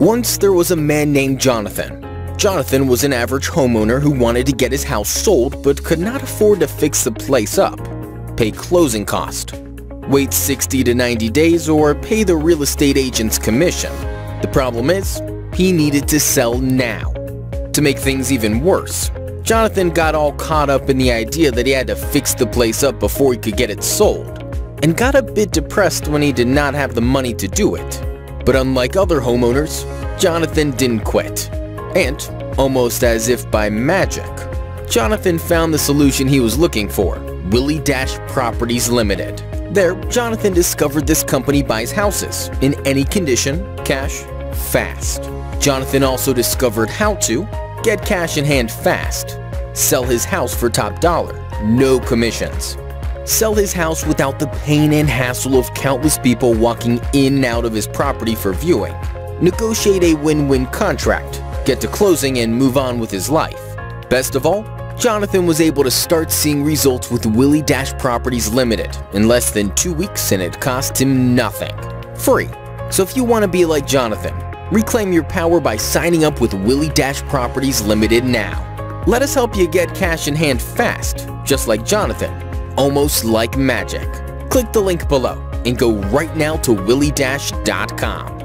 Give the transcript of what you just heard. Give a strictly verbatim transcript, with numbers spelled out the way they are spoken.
Once there was a man named Jonathan. Jonathan was an average homeowner who wanted to get his house sold but could not afford to fix the place up, pay closing cost, wait sixty to ninety days, or pay the real estate agent's commission. The problem is, he needed to sell now. To make things even worse, Jonathan got all caught up in the idea that he had to fix the place up before he could get it sold, and got a bit depressed when he did not have the money to do it. But unlike other homeowners, Jonathan didn't quit. And, almost as if by magic, Jonathan found the solution he was looking for, Willie Dash Properties Limited. There, Jonathan discovered this company buys houses, in any condition, cash, fast. Jonathan also discovered how to get cash in hand fast, sell his house for top dollar, no commissions, sell his house without the pain and hassle of countless people walking in and out of his property for viewing, negotiate a win-win contract, get to closing, and move on with his life. Best of all, Jonathan was able to start seeing results with Willie Dash Properties Limited in less than two weeks, and it cost him nothing. Free. So if you want to be like Jonathan, reclaim your power by signing up with Willie Dash Properties Limited now. Let us help you get cash in hand fast, just like Jonathan, almost like magic. Click the link below and go right now to willie dash dot com.